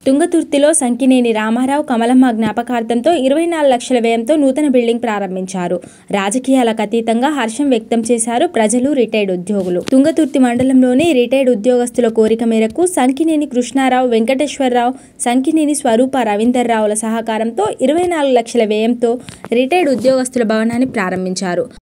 తుంగతుర్తిలో సంకినేని రామారావు కమలమ్మ జ్ఞాపకార్థంతో 24 లక్షల వ్యయంతో నూతన బిల్డింగ్ ప్రారంభించారు. రాజకీయాలకు అతీతంగా హర్షం వ్యక్తం చేశారు ప్రజలు, రిటైర్డ్ ఉద్యోగులు. తుంగతుర్తి మండలంలోని రిటైర్డ్ ఉద్యోగస్తుల కోరిక మేరకు సంకినేని కృష్ణారావు, వెంకటేశ్వరరావు, సంకినేని స్వరూప రవీందర్రావుల సహకారంతో 24 లక్షల వ్యయంతో రిటైర్డ్ ఉద్యోగస్తుల భవనాన్ని ప్రారంభించారు.